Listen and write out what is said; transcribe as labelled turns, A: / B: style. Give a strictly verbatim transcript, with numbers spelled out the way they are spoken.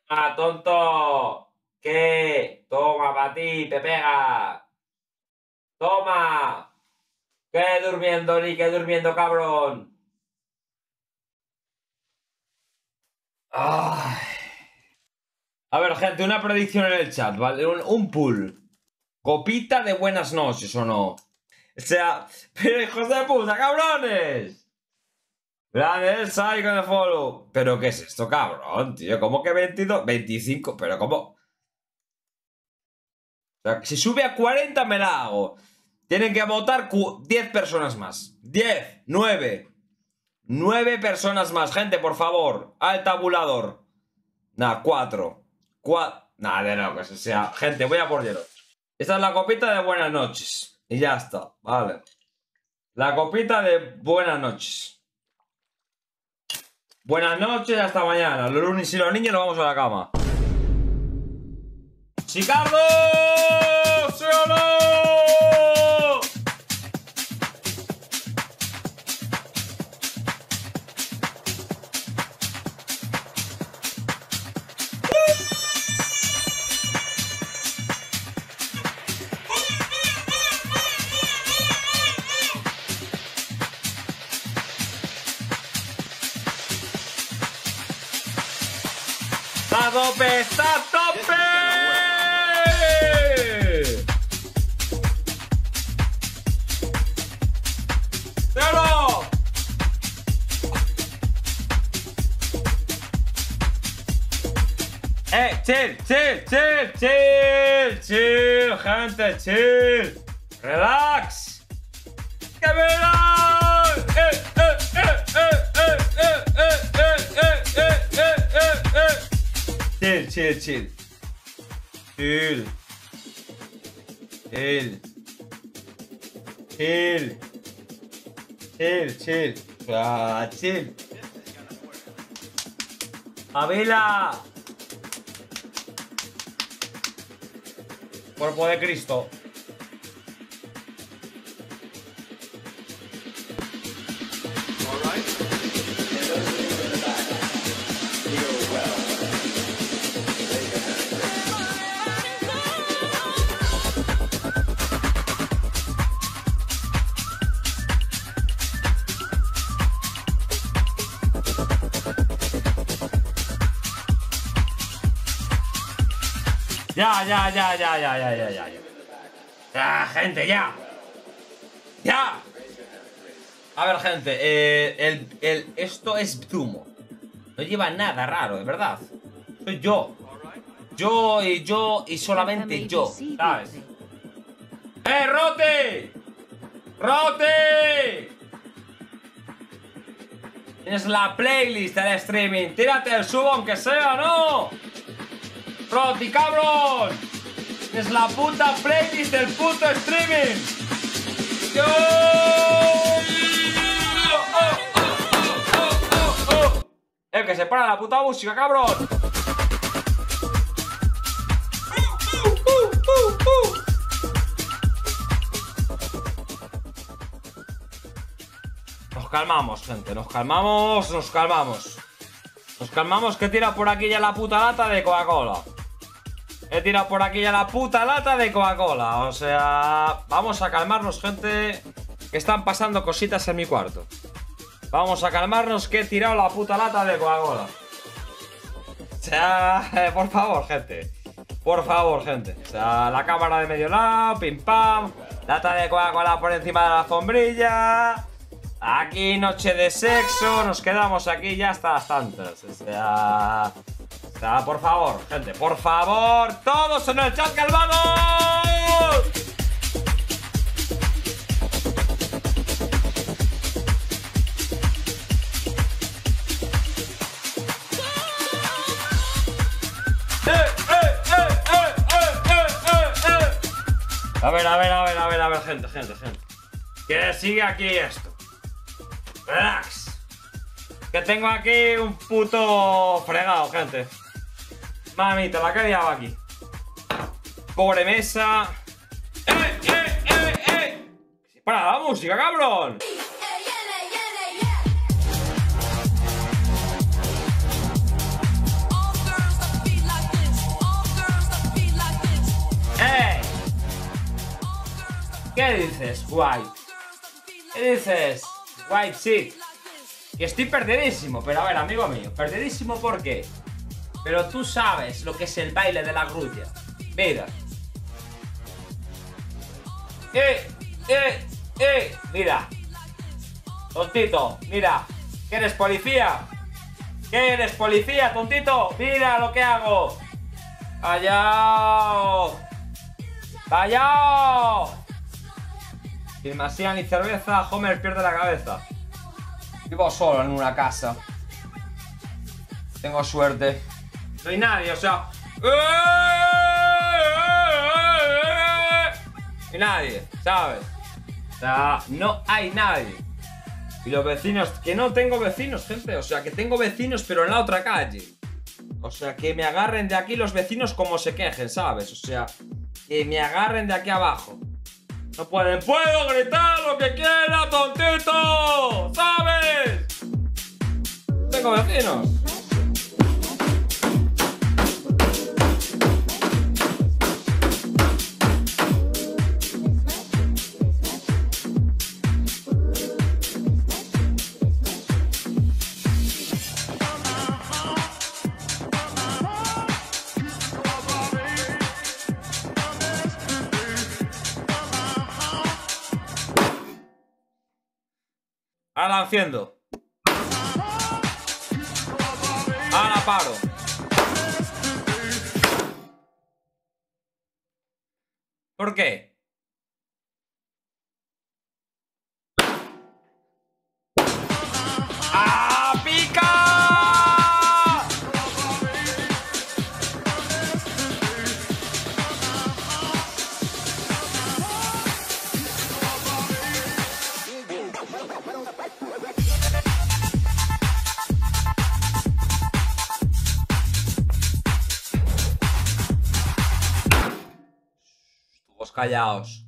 A: ¡Ah, tonto! ¿Qué? Toma, para ti, te pega. Toma. ¿Qué durmiendo, ni qué durmiendo, cabrón? Ay. A ver, gente, una predicción en el chat, ¿vale? Un, un pool. ¿Copita de buenas noches o no? O sea, pero hijos de puta, cabrones. Grande el Sai con el follow. ¿Pero qué es esto, cabrón, tío? ¿Cómo que veintidós? veinticinco, pero ¿cómo? O sea, si sube a cuarenta me la hago. Tienen que votar diez personas más. diez, nueve. nueve personas más, gente, por favor. Al tabulador. Nah, cuatro. cuatro. Nah, de no, que se sea. Gente, voy a por hielo. Esta es la copita de buenas noches. Y ya está, vale. La copita de buenas noches. Buenas noches, hasta mañana. Los lunes y los niños nos vamos a la cama. ¡Chicardo! ¿Sí o no? ¡Está a tope! ¡Está a tope! ¡Cero! ¡Eh! ¡Chill! ¡Chill! ¡Chill! ¡Chill! ¡Chill! ¡Gente! ¡Chill! ¡Relax! ¡Que verán! ¡Eh! ¡Eh! ¡Eh! ¡Eh! ¡Eh! ¡Eh! ¡Eh! ¡Eh! ¡Eh! ¡Eh! ¡Eh! ¡Eh! Chill, chill, chill. Chill. Chill. Chill. Chill, chill. Ah, chill. ¡Avila! Cuerpo de Cristo. Ya, ya, ya, ya, ya, ya, ya, ya. Ya, gente, ya. Ya. A ver, gente, eh, el, el, esto es zumo. No lleva nada raro, de verdad. Soy yo. Yo y yo y solamente yo, ¿sabes? ¡Eh, Rote! ¡Rote! Tienes la playlist del streaming. Tírate el subo aunque sea, ¿no? Roti, cabrón. Es la puta playlist del puto streaming. Yo. Oh, oh, oh, oh, oh. El que se para la puta música, cabrón. Uh, uh, uh, uh. Nos calmamos, gente. Nos calmamos, nos calmamos. Nos calmamos que tira por aquí ya la puta lata de Coca-Cola. He tirado por aquí ya la puta lata de Coca-Cola. O sea, vamos a calmarnos, gente, que están pasando cositas en mi cuarto. Vamos a calmarnos que he tirado la puta lata de Coca-Cola. O sea, eh, por favor, gente. Por favor, gente. O sea, la cámara de medio lado, pim pam. Lata de Coca-Cola por encima de la sombrilla. Aquí noche de sexo. Nos quedamos aquí ya hasta las tantas. O sea... O sea, por favor, gente, por favor, todos en el chat calmados. ¡Eh, eh, eh, eh, eh, eh, eh! A ver, a ver, a ver, a ver, a ver, gente, gente, gente. Que sigue aquí esto. Relax. Que tengo aquí un puto fregado, gente. Mamita, la que he liado aquí. Pobre mesa. ¡Eh, eh, eh, eh! ¡Para la música, cabrón! ¿Qué dices, White? ¿Qué dices, White Chick? Que estoy perdidísimo, pero a ver, amigo mío, perdidísimo ¿por qué? Pero tú sabes lo que es el baile de la grulla. Mira. Eh, eh, eh, mira. Tontito, mira. ¿Qué eres, policía? ¿Qué eres, policía, tontito? Mira lo que hago. ¡Callao! ¡Callao! Sin masía ni cerveza, Homer pierde la cabeza. Vivo solo en una casa. Tengo suerte. No hay nadie, o sea... No hay nadie, ¿sabes? O sea, no hay nadie. Y los vecinos... Que no tengo vecinos, gente. O sea, que tengo vecinos, pero en la otra calle. O sea, que me agarren de aquí los vecinos como se quejen, ¿sabes? O sea, que me agarren de aquí abajo. No pueden... ¡Puedo gritar lo que quiera, tontito! ¿Sabes? Tengo vecinos. Ahora la enciendo. Ahora paro. ¿Por qué? ¡Ah, pica! Todos callaos.